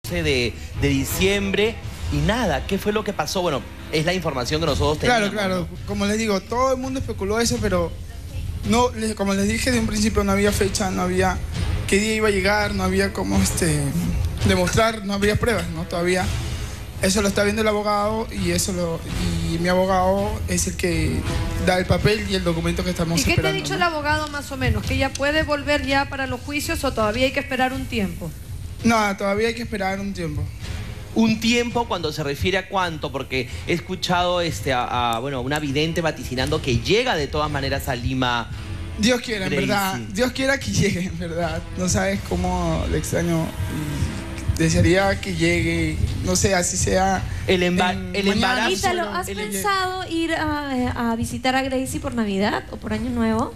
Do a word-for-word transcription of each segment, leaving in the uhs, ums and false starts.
De, de diciembre y nada, ¿qué fue lo que pasó? Bueno, es la información que nosotros teníamos. Claro, claro, ¿no? Como les digo, todo el mundo especuló eso, pero no, como les dije de un principio, no había fecha, no había qué día iba a llegar, no había cómo este, demostrar, no había pruebas, ¿no? Todavía eso lo está viendo el abogado y eso lo y mi abogado es el que da el papel y el documento que estamos esperando. ¿Y qué te ha dicho, ¿no?, el abogado más o menos? ¿Que ya puede volver ya para los juicios o todavía hay que esperar un tiempo? No, todavía hay que esperar un tiempo. Un tiempo cuando se refiere a cuánto, porque he escuchado este, a, a bueno, una vidente vaticinando que llega de todas maneras a Lima. Dios quiera, en Gracie. verdad. Dios quiera que llegue, en verdad. No sabes cómo le extraño. Y desearía que llegue, no sé, así sea. El, emba el embarazo. Ítalo, ¿has el pensado ir a, a visitar a Gracie por Navidad o por Año Nuevo?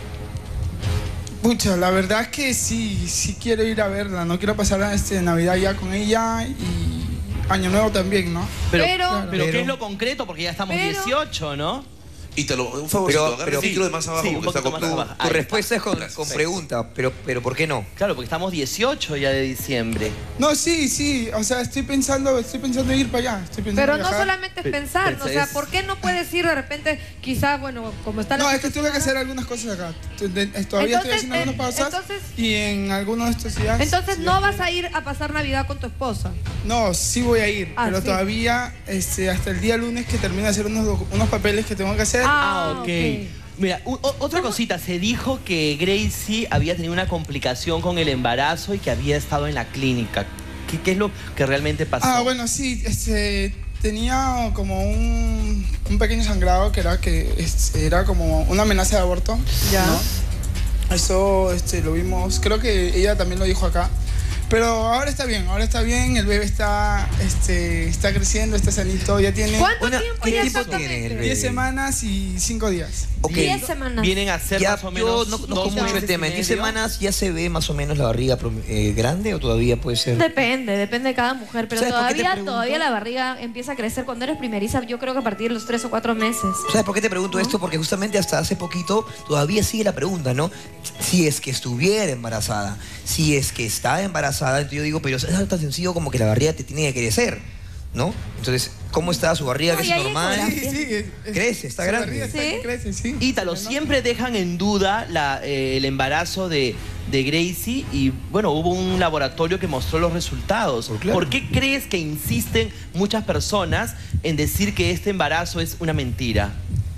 Pucha, la verdad es que sí, sí quiero ir a verla. No quiero pasar este, Navidad ya con ella y Año Nuevo también, ¿no? Pero, Pero- claro, pero, ¿qué pero- es lo concreto? Porque ya estamos pero- dieciocho, ¿no? Ítalo, un favorcito, Pero- agarra pero- el micro de más abajo sí, un porque está poquito más cortado. abajo. Tu Ahí respuesta es con, Gracias. con Sí. pregunta, pero, pero ¿por qué no? Claro, porque estamos dieciocho ya de diciembre. No, sí, sí. O sea, estoy pensando, estoy pensando ir para allá. Estoy pensando Pero no viajar. solamente es Pe- pensar, pero ¿no? O sea, es- ¿por qué no puedes ir de repente, quizás, bueno, como está la No, es que tuve que situación hacer algunas cosas acá. T- de- Todavía estoy Entonces, haciendo eh, algunas pausas entonces- y en algunos de estos días... Entonces sí, no ya- vas a ir a pasar Navidad con tu esposa. No, sí voy a ir, Ah, pero sí. todavía este, hasta el día lunes que termine de hacer unos, docu- unos papeles que tengo que hacer. Ah, Ah, ok. ok. Mira, u- o- otra cosita, se dijo que Gracie había tenido una complicación con el embarazo y que había estado en la clínica. ¿Qué, qué es lo que realmente pasó? Ah, bueno, sí, este, tenía como un, un pequeño sangrado que era que este, era como una amenaza de aborto. Ya. ¿no? Eso este, lo vimos, creo que ella también lo dijo acá. Pero ahora está bien, ahora está bien, el bebé está, este, está creciendo, está sanito, ya tiene ¿Cuánto Una- tiempo ¿qué ya tiempo exactamente? tiene el bebé? diez semanas y cinco días. Ok. Diez semanas. Vienen a ser Ya, más o yo menos no dos conozco mucho meses el tema. y ¿En diez medio. semanas ya se ve más o menos la barriga prom- eh, grande o todavía puede ser? Depende, depende de cada mujer, pero ¿Sabes por qué te todavía, pregunto? todavía la barriga empieza a crecer cuando eres primeriza, yo creo que a partir de los tres o cuatro meses. ¿Sabes por qué te pregunto esto? Porque justamente hasta hace poquito todavía sigue la pregunta, ¿no? Si es que estuviera embarazada, si es que está embarazada, entonces yo digo, pero es tan sencillo como que la barriga te tiene que crecer, ¿no? Entonces, ¿cómo está su barriga? No, ¿Es y hay normal? ecografía. Sí, sí, es- es- Crece, está su grande. barriga está ¿Sí? que crece, sí. Ítalo, ¿no? siempre dejan en duda la, eh, el embarazo de, de Gracie y, bueno, hubo un laboratorio que mostró los resultados. Oh, claro. ¿Por qué crees que insisten muchas personas en decir que este embarazo es una mentira?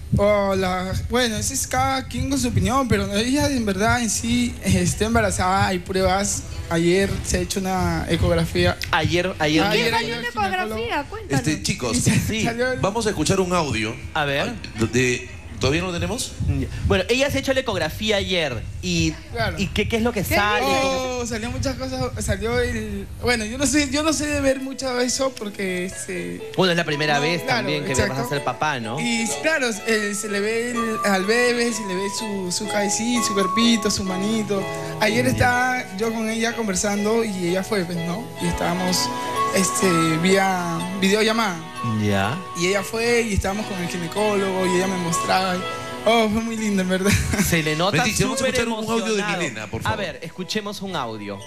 O la- bueno, ese es cada quien con su opinión, pero ella en verdad en sí eh, está embarazada, hay pruebas. Ayer se ha hecho una ecografía. Ayer, ayer... Ah, ¿Qué ayer- salió ayer en el ginecólogo- ecografía? Cuéntanos. Este, chicos, Sí. Salió el- vamos a escuchar un audio. A ver. De, ¿Todavía no lo tenemos? Bueno, ella se ha hecho la ecografía ayer y, Claro. ¿y qué, qué es lo que sale? Oh, salió muchas cosas, salió el... Bueno, yo no sé, yo no sé de ver mucho eso porque... Este, Bueno, es la primera No, vez claro, también que exacto. vas a ser papá, ¿no? Y claro, eh, se le ve el- al bebé, se le ve su, su cabecita, su cuerpito, su manito. Ayer estaba yo con ella conversando y ella fue, pues, ¿no? Y estábamos este, vía videollamada. Ya. Y ella fue y estábamos con el ginecólogo y ella me mostraba. y- oh, fue muy lindo, en verdad. Se le nota Leticia, vamos a súper escuchar un audio de emocionado. Milena, por A favor. ver, escuchemos un audio.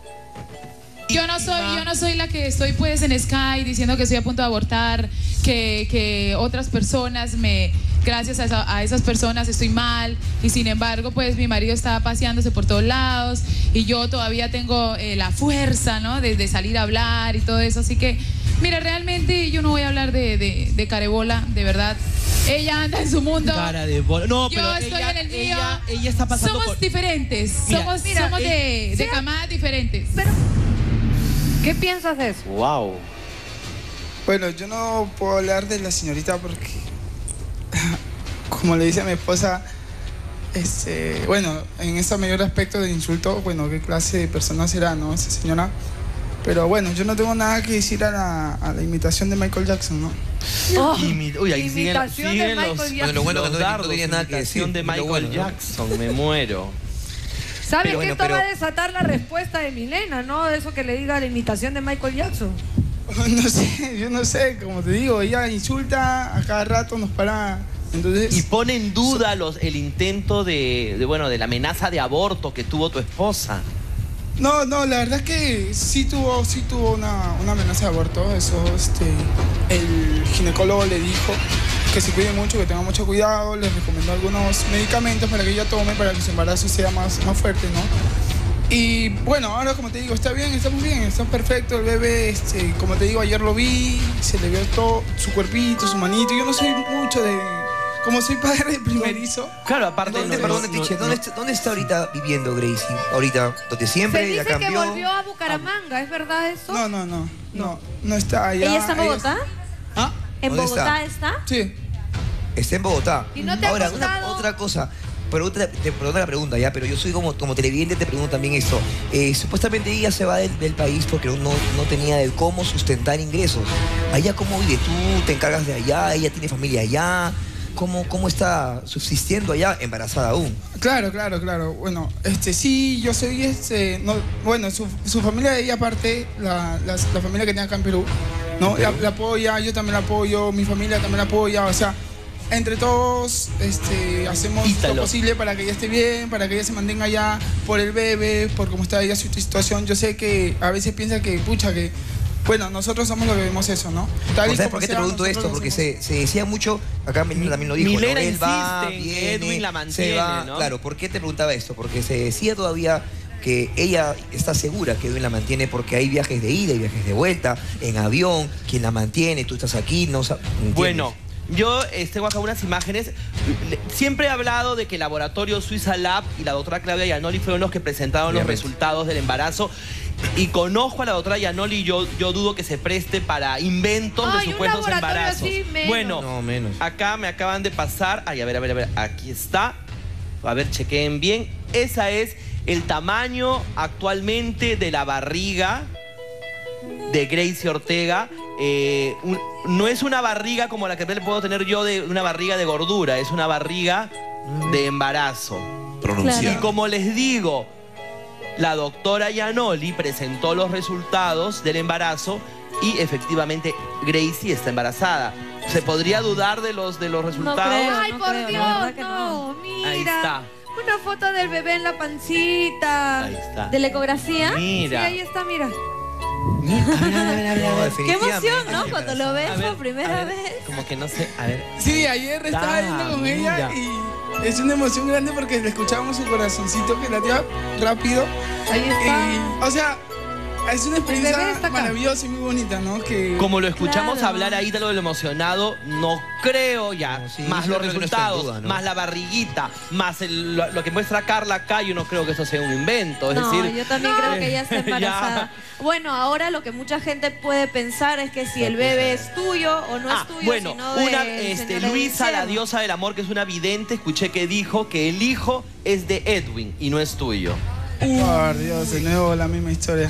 Yo no soy, yo no soy la que estoy pues en Sky diciendo que estoy a punto de abortar, que, que otras personas me, gracias a, esa- a esas personas estoy mal y sin embargo pues mi marido está paseándose por todos lados y yo todavía tengo eh, la fuerza, ¿no? De, de salir a hablar y todo eso, así que mira, realmente yo no voy a hablar de, de, de Carebola, de verdad. Ella anda en su mundo. Cara de bola. No, Yo pero estoy ella, en el mío. ella, ella está pasando Somos por... diferentes, Mira, somos, mira, somos de, eh, de sea- camadas diferentes. Pero, ¿qué piensas de eso? Wow. Bueno, yo no puedo hablar de la señorita porque, como le dice a mi esposa, este, bueno, en ese mayor aspecto del insulto, bueno, qué clase de persona será, ¿no? Esa señora. Pero bueno, yo no tengo nada que decir a la, a la imitación de Michael Jackson, ¿no? Oh, Imi- Uy, ahí siguen, imitación de siguen Michael los, Jackson. Bueno, lo bueno los que no- no dardos, tienes nada que imitación decir, de es lo Michael bueno, ¿no? Jackson, me muero. ¿Sabes Pero que bueno, esto pero- va a desatar la respuesta de Milena, no? Eso que le diga la imitación de Michael Jackson. No sé, yo no sé, como te digo, ella insulta, a cada rato nos para, entonces... Y pone en duda los, el intento de, de, bueno, de la amenaza de aborto que tuvo tu esposa. No, no, la verdad es que sí tuvo, sí tuvo una, una amenaza de aborto. Eso, este, el ginecólogo le dijo que se cuide mucho, que tenga mucho cuidado. Le recomendó algunos medicamentos para que ella tome para que su embarazo sea más, más fuerte, ¿no? Y bueno, ahora como te digo, está bien, estamos bien, está perfecto. El bebé, este, como te digo, ayer lo vi, se le vio todo su cuerpito, su manito. Yo no soy mucho de... Como soy padre de primerizo. Claro, aparte... ¿Dónde, no, perdón, no, Tiche, no, ¿dónde, no. está, ¿dónde está ahorita viviendo Gracie? Ahorita, donde siempre, Se ya dice que cambió. volvió a Bucaramanga, ¿es verdad eso? No, no, no, no, no está allá. ¿Ella está en Bogotá? ¿Ah? ¿En ¿Dónde Bogotá está? Sí. Está en Bogotá. ¿Y no te ha Ahora, contado? una, otra cosa. Pero te, te perdona la pregunta ya, pero yo soy como, como televidente, te pregunto también esto. Eh, supuestamente ella se va del, del país porque no, no tenía de cómo sustentar ingresos. ¿Allá cómo vive? ¿Tú te encargas de allá? ¿Ella tiene familia allá? ¿Cómo, cómo está subsistiendo allá, embarazada aún? Claro, claro, claro. Bueno, este sí, yo soy este. No, bueno, su, su familia de ella aparte, la, la, la familia que tiene acá en Perú, ¿no? La, la apoya, yo también la apoyo, mi familia también la apoya, o sea, entre todos este, hacemos Ítalo. lo posible para que ella esté bien, para que ella se mantenga allá por el bebé, por cómo está ella su situación. Yo sé que a veces piensa que, pucha, que bueno, nosotros somos los que vemos eso, ¿no? Tal y ¿Sabes como por qué te sea, pregunto nosotros esto? lo Porque hacemos. se, se decía mucho, acá Melina también lo dijo, Milena ¿no? Él va, insiste en que viene, Edwin la se mantiene, va. ¿no? Claro, ¿por qué te preguntaba esto? Porque se decía todavía que ella está segura que Edwin la mantiene porque hay viajes de ida y viajes de vuelta, en avión, quien la mantiene, tú estás aquí, no sabes. Bueno, yo eh, tengo acá unas imágenes. Le- Siempre he hablado de que el laboratorio Suiza Lab y la doctora Claudia Giannoli fueron los que presentaron los Obviamente. resultados del embarazo. Y conozco a la doctora Giannoli y yo, yo dudo que se preste para inventos Ay, de un supuestos laboratorio embarazos. así, menos. Bueno, No, menos. acá me acaban de pasar. Ay, a ver, a ver, a ver. Aquí está. A ver, chequeen bien. Esa es el tamaño actualmente de la barriga de Gracie Ortega. Eh, un- no es una barriga como la que puedo tener yo, de una barriga de gordura, es una barriga de embarazo. Pronunciado. Y como les digo, la doctora Giannoli presentó los resultados del embarazo y efectivamente Gracie está embarazada. ¿Se podría dudar de los, de los resultados? creo. Ay, no por creo, la Dios, verdad que no, no. mira. Ahí está. Una foto del bebé en la pancita. Ahí está. ¿De la ecografía? Sí, Mira. ahí está, mira. Mira, a ver, a ver, a ver, a ver. No, Qué definitivamente emoción, ¿no? sí, Cuando lo ves A ver, por primera a ver, vez. Como que no sé, a ver. Sí, ayer estaba Ah, yendo con mira. ella y es una emoción grande porque le escuchábamos su corazoncito que latía rápido. Ahí está. Y, o sea, es una bebé experiencia está acá. maravillosa y muy bonita, ¿no? Que Como lo escuchamos Claro. hablar ahí de lo del emocionado, no creo ya. No, sí, más yo los creo que no está en resultados, duda, ¿no? más la barriguita, más el- lo, lo que muestra Carla acá, yo no creo que eso sea un invento. Es No, decir, yo también creo que ella está Ya. embarazada. Bueno, ahora lo que mucha gente puede pensar es que si el bebé es tuyo o no Ah, es tuyo, bueno, sino una, del este, señor del Luisa, la cielo. diosa del amor, que es una vidente, escuché que dijo que el hijo es de Edwin y no es tuyo. por Dios, de nuevo la misma historia.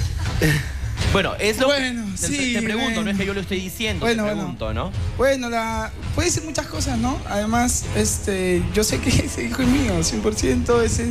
Bueno, es lo Bueno, que te, sí, te pregunto, bueno. no es que yo lo estoy diciendo, Bueno, te bueno. pregunto, ¿no? Bueno, la, puede ser muchas cosas, ¿no? Además, este, yo sé que ese hijo es mío, cien por ciento. Ese,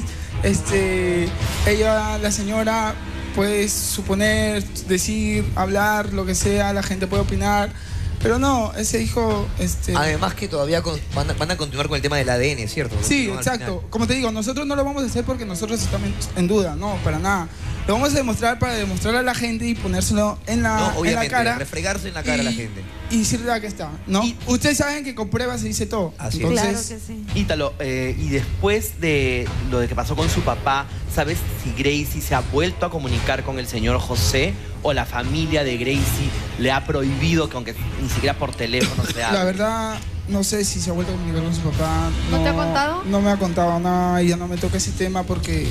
este, ella, la señora, puede suponer, decir, hablar, lo que sea, la gente puede opinar. Pero no, ese hijo, este... Además que todavía con- van, a, van a continuar con el tema del A D N, ¿cierto? Sí, No, al exacto. final. Como te digo, nosotros no lo vamos a hacer porque nosotros estamos en duda, no, para nada. Lo vamos a demostrar para demostrar a la gente y ponérselo en la, No, en la obviamente, cara. refregarse en la cara a la y- gente. Y decirle aquí está, ¿no? Y- Ustedes saben que con pruebas se dice todo. Así es. Entonces, Claro que sí. Ítalo, eh, y después de lo de que pasó con su papá, ¿sabes si Gracie se ha vuelto a comunicar con el señor José o la familia de Gracie le ha prohibido que aunque ni siquiera por teléfono se hable? La verdad, no sé si se ha vuelto a comunicar con su papá. ¿No te ha contado? No me ha contado nada, ella no me toca ese tema porque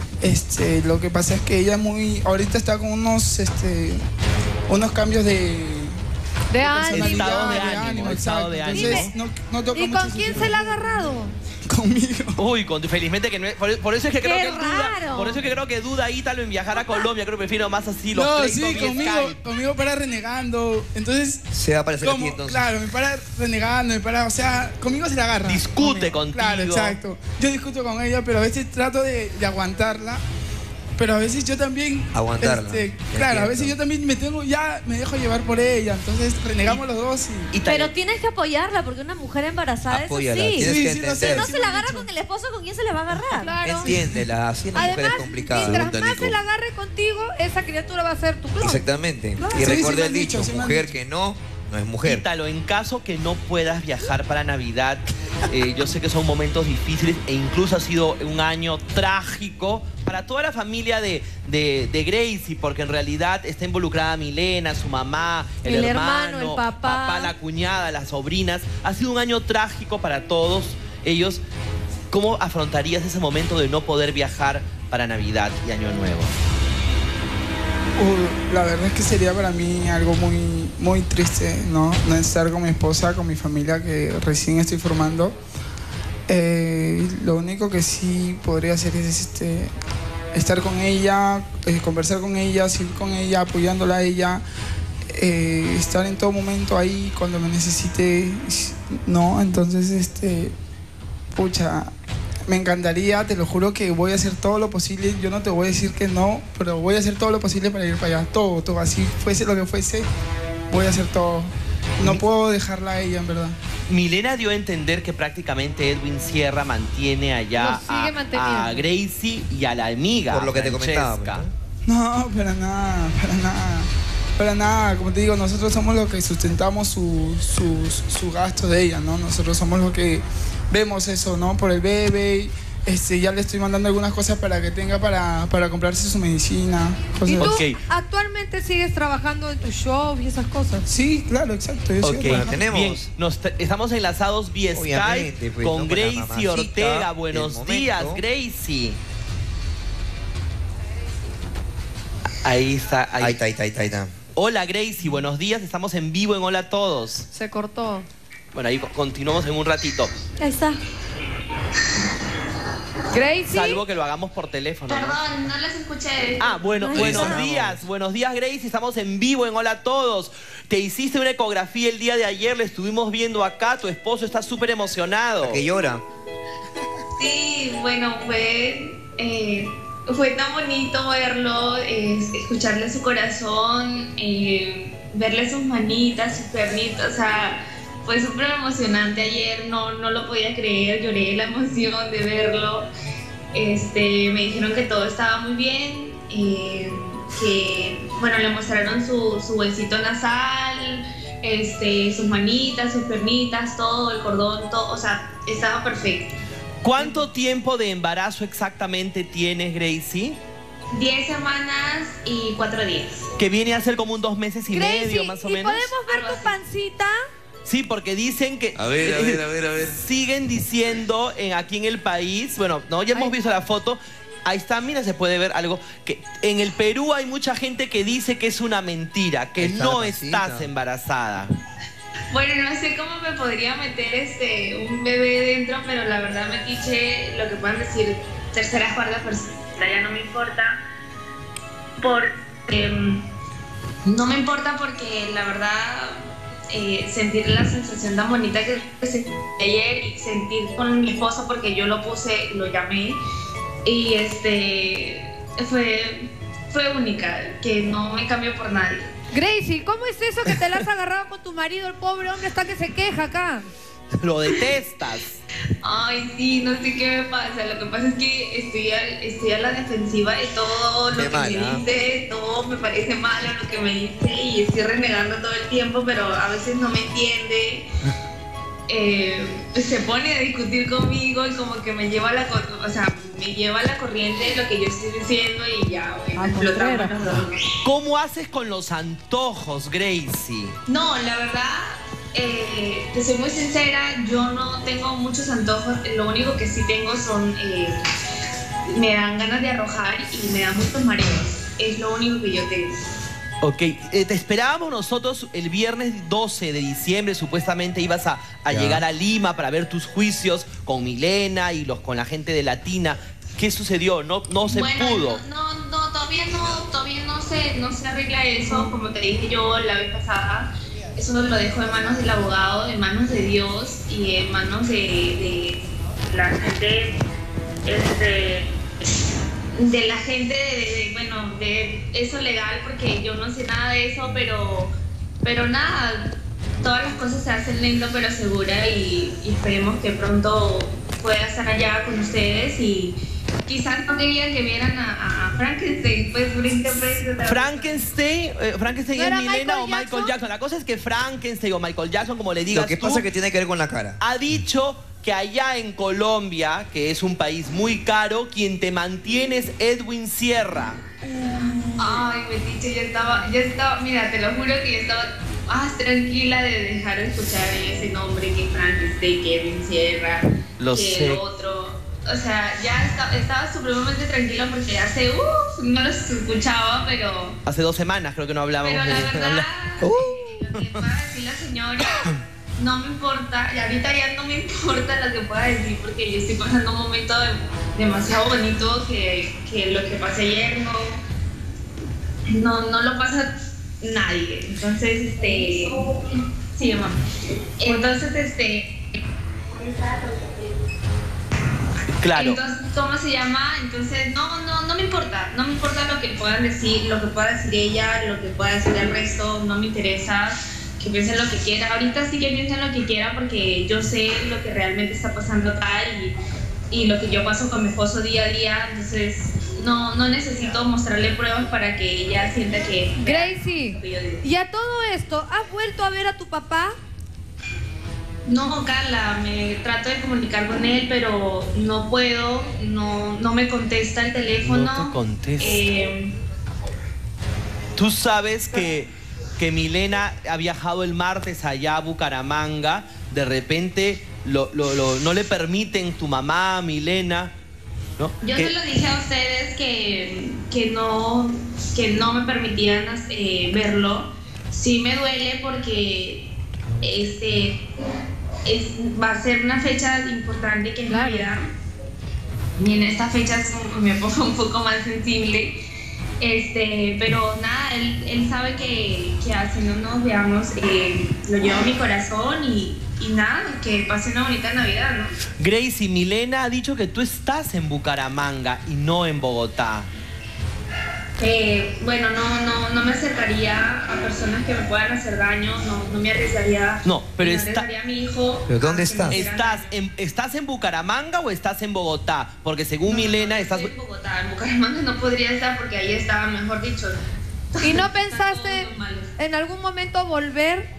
este, lo que pasa es que ella muy, ahorita está con unos, este, unos cambios de, De personalidad, ánimo. Estado de ánimo, estado exacto. de Entonces, ánimo. no, no toca ¿Y mucho con ese quién tema. se la ha agarrado? Conmigo. Uy, con, felizmente que no es, por, por eso es que creo ¡Qué que él duda, raro! por eso es que creo que duda Ítalo en viajar a Colombia, creo que prefiero más así los No, créditos sí, vía conmigo, Skype. conmigo para renegando. Entonces, Se va a aparecer como, aquí entonces. claro, me para renegando, me para, o sea, conmigo se la agarra. Discute Conmigo. contigo. Claro, exacto. Yo discuto con ella, pero a veces trato de, de aguantarla. pero a veces yo también... Aguantarla. este, Te claro, a entiendo. veces yo también me tengo, ya me dejo llevar por ella, entonces renegamos los dos y... Y Pero también- tienes que apoyarla porque una mujer embarazada Apóyala, es así. tienes Sí, que sí, no sé, entender. No sí se me la han agarra dicho. con el esposo, ¿con quién se la va a agarrar? Claro. Entiéndela, así la mujer es Además, complicada. mientras Pregunta, más Nico. se la agarre contigo, esa criatura va a ser tu clon. Exactamente. Claro. Y Sí, sí recuerda me el han dicho, dicho, sí me han mujer dicho. que no, no es mujer. Ítalo, en caso que no puedas viajar para Navidad, eh, yo sé que son momentos difíciles e incluso ha sido un año trágico para toda la familia de, de, de Gracie, porque en realidad está involucrada Milena, su mamá, el, El hermano, hermano, el papá. la cuñada, las sobrinas. Ha sido un año trágico para todos ellos. ¿Cómo afrontarías ese momento de no poder viajar para Navidad y Año Nuevo? Uh, la verdad es que sería para mí algo muy, muy triste, ¿no? No estar con mi esposa, con mi familia que recién estoy formando. Eh, lo único que sí podría hacer es este, estar con ella, eh, conversar con ella, seguir con ella, apoyándola a ella, eh, estar en todo momento ahí cuando me necesite, ¿no? Entonces, este, pucha, me encantaría, te lo juro que voy a hacer todo lo posible. Yo no te voy a decir que no, pero voy a hacer todo lo posible para ir para allá. Todo, todo, así fuese lo que fuese, voy a hacer todo. No puedo dejarla a ella, en verdad. Milena dio a entender que prácticamente Edwin Sierra mantiene allá Lo sigue a, manteniendo. a Gracie y a la amiga. Por lo que te comentaba. Francesca. pues, ¿no? No, para nada, para nada. Para nada, como te digo, nosotros somos los que sustentamos su, su, su gasto de ella, ¿no? Nosotros somos los que vemos eso, ¿no? Por el bebé, este, ya le estoy mandando algunas cosas para que tenga para, para comprarse su medicina. ¿Y Cosas. tú Ok. actualmente sigues trabajando en tus shows y esas cosas? Sí, claro, exacto. Yo Ok, sigo trabajando. tenemos- bien, nos te- estamos enlazados vía Obviamente, Skype pues, con ¿no? Con la Gracie mamacita Ortega. del Buenos momento. días, Gracie. Ahí está, ahí. Ahí está, ahí está, ahí está, ahí está. Hola Gracie, buenos días, estamos en vivo en Hola a Todos. Se cortó. Bueno, ahí co- continuamos en un ratito. Ahí está. Gracie. Salvo que lo hagamos por teléfono, ¿no? Perdón, no las escuché. Ah, bueno, Ahí buenos está. días, buenos días Gracie, estamos en vivo en Hola a Todos. Te hiciste una ecografía el día de ayer, la estuvimos viendo acá, tu esposo está súper emocionado. Que llora. Sí, bueno, fue, eh, fue tan bonito verlo, eh, escucharle su corazón, eh, verle sus manitas, sus pernitas, o sea, fue súper emocionante ayer, no, no lo podía creer, lloré de la emoción de verlo. Este, me dijeron que todo estaba muy bien, eh, que, bueno, le mostraron su, su huesito nasal, este, sus manitas, sus pernitas, todo, el cordón, todo, o sea, estaba perfecto. ¿Cuánto tiempo de embarazo exactamente tienes, Gracie? Diez semanas y cuatro días. Que viene a ser como un dos meses y Gracie, medio, más o ¿y menos. podemos ver Algo tu así. pancita? Sí, porque dicen que... A ver, a ver, a ver, a ver. Siguen diciendo en, aquí en el país, bueno, no, ya hemos Ay. visto la foto, ahí está, mira, se puede ver algo, que en el Perú hay mucha gente que dice que es una mentira, que Ahí está no la pancita. estás embarazada. Bueno, no sé cómo me podría meter este un bebé dentro, pero la verdad me quiche lo que puedan decir terceras, cuartas personas, ya no me importa. Por, em, no me importa porque la verdad eh, sentir la sensación tan bonita que sentí ayer y sentir con mi esposo porque yo lo puse, lo llamé y este fue, fue única, que no me cambio por nadie. Gracie, ¿cómo es eso que te la has agarrado con tu marido? El pobre hombre está que se queja acá. Lo detestas. Ay, sí, no sé qué me pasa. Lo que pasa es que estoy a, estoy a la defensiva de todo lo Qué que mal, me ¿ah? dice, todo me parece malo lo que me dice y estoy renegando todo el tiempo, pero a veces no me entiende. Eh, se pone a discutir conmigo y como que me lleva a la, cor- o sea, me lleva a la corriente de lo que yo estoy diciendo y ya, bueno, Ah, explotamos Contreras. los dos. ¿Cómo haces con los antojos, Gracie? No, la verdad, eh, te soy muy sincera, yo no tengo muchos antojos, lo único que sí tengo son, eh, me dan ganas de arrojar y me dan muchos mareos, es lo único que yo tengo. Ok, eh, te esperábamos nosotros el viernes doce de diciembre, supuestamente ibas a, a Ya. llegar a Lima para ver tus juicios con Milena y los con la gente de Latina. ¿Qué sucedió? No, no se Bueno, pudo. No, no, no, todavía no, todavía no se, no se arregla eso, como te dije yo la vez pasada, eso lo dejo en manos del abogado, en manos de Dios y en manos de, de la gente, este, de la gente, de, de, bueno, de eso legal, porque yo no sé nada de eso, pero, pero nada, todas las cosas se hacen lento pero segura y, y esperemos que pronto pueda estar allá con ustedes y quizás no querían que vieran a, a Frankenstein, pues frente a frente. Frankenstein, eh, Frankenstein ¿No es era Milena Michael o Michael Jackson? Jackson. La cosa es que Frankenstein o Michael Jackson, como le digas Lo que tú, pasa es que tiene que ver con la cara. ha dicho que allá en Colombia, que es un país muy caro, quien te mantiene es Edwin Sierra. Ay, Metiche, yo estaba, yo estaba, mira, te lo juro que yo estaba más tranquila de dejar de escuchar ese nombre que Frankenstein, que Edwin Sierra, Lo que sé. el otro. O sea, ya está, estaba supremamente tranquila porque hace, uff, no los escuchaba, pero... Hace dos semanas creo que no hablábamos Pero la de... verdad, habla- eh, lo que pueda decir la señora, no me importa, y ahorita ya no me importa lo que pueda decir porque yo estoy pasando un momento de- demasiado bonito que, que lo que pasé ayer no, no, no lo pasa nadie. Entonces, este... Sí, mamá. Entonces, este... Claro. Entonces, ¿cómo se llama? Entonces, no, no, no me importa, no me importa lo que puedan decir, lo que pueda decir ella, lo que pueda decir el resto, no me interesa, que piensen lo que quiera. Ahorita sí que piensen lo que quiera porque yo sé lo que realmente está pasando acá y, y lo que yo paso con mi esposo día a día, entonces no, no necesito mostrarle pruebas para que ella sienta que... Gracie, lo que yo digo. y a todo esto, ¿has vuelto a ver a tu papá? No, Carla, me trato de comunicar con él, pero no puedo, no, no me contesta el teléfono. No te contesta. Eh, Tú sabes que, que Milena ha viajado el martes allá a Bucaramanga. De repente lo, lo- lo- no le permiten tu mamá, Milena, ¿no? yo Que- se lo dije a ustedes que, que, no, que no me permitían eh, verlo. Sí me duele porque este, es, va a ser una fecha importante que es Claro. Navidad. Y en esta fecha es como que me pongo un poco más sensible. Este, pero nada, él, él sabe que, que así no nos veamos, eh, lo llevo a mi corazón y, y nada, que pase una bonita Navidad, ¿no? Gracie, Milena ha dicho que tú estás en Bucaramanga y no en Bogotá. Eh, bueno, no, no, no me acercaría a personas que me puedan hacer daño, no, no me arriesgaría, No, pero no está- arriesgaría a mi hijo. ¿Pero dónde a que me estás? hicieran ¿Estás daño. en, ¿Estás en Bucaramanga o estás en Bogotá? Porque según No, no, Milena no, estás... estoy en Bogotá, en Bucaramanga no podría estar porque ahí estaba, mejor dicho. ¿Y no Están pensaste todos malos. en algún momento volver?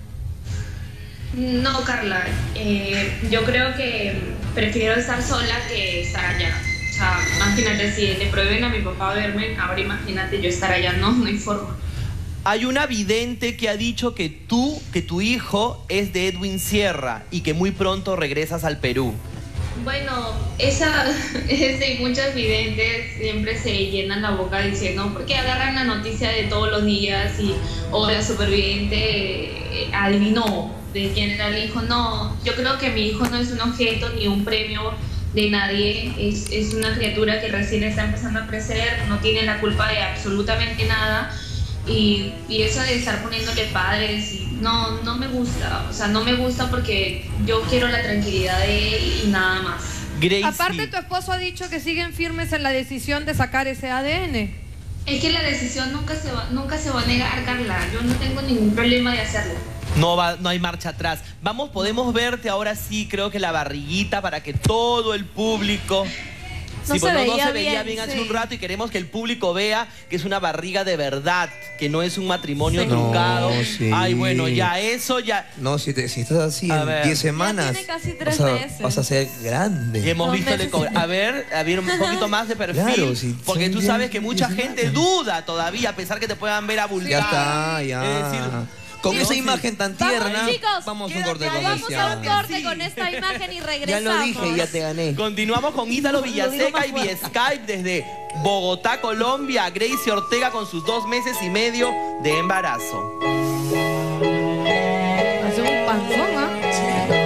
No, Carla, eh, yo creo que prefiero estar sola que estar allá. O sea, imagínate, si le prohíben a mi papá verme, ahora imagínate yo estar allá, no, no hay forma. Hay una vidente que ha dicho que tú, que tu hijo es de Edwin Sierra y que muy pronto regresas al Perú. Bueno, esa, ese, muchos videntes siempre se llenan la boca diciendo, porque agarran la noticia de todos los días y, o la superviviente eh, adivinó de quién era el hijo. No, yo creo que mi hijo no es un objeto ni un premio de nadie, es, es una criatura que recién está empezando a crecer, no tiene la culpa de absolutamente nada. Y, y eso de estar poniéndole padres, y no, no me gusta, o sea, no me gusta porque yo quiero la tranquilidad de él y nada más. Gracie, Aparte, tu esposo ha dicho que siguen firmes en la decisión de sacar ese A D N. Es que la decisión nunca se va, nunca se va a negar, Carla, yo no tengo ningún problema de hacerlo. no, va, no hay marcha atrás. Vamos, podemos verte ahora sí, creo que la barriguita para que todo el público... No Sí, se pues no, no veía se veía bien, bien, hace sí. un rato y queremos que el público vea que es una barriga de verdad, que no es un matrimonio Sí. truncado. No, sí. Ay, bueno, ya eso ya... No, si, te- si estás así A en ver. diez semanas, tiene casi tres vas, a, meses. vas a ser grande. Y hemos Dos visto el meses eco- y- A ver, a ver un poquito más de perfil. Claro, sí, porque son tú bien- sabes que mucha bien gente semanas. duda todavía, a pesar que te puedan ver abultar. Ya está, ya. Es decir, Con no, esa sí. imagen tan Vamos, tierna, chicos, vamos a un corte Vamos a comercial. un corte Sí. con esta imagen y Ya regresamos. lo dije, ya te gané. Continuamos con Ítalo Lo digo Villaseca más y vía fuerte. Skype desde Bogotá, Colombia. Gracie Ortega con sus dos meses y medio de embarazo.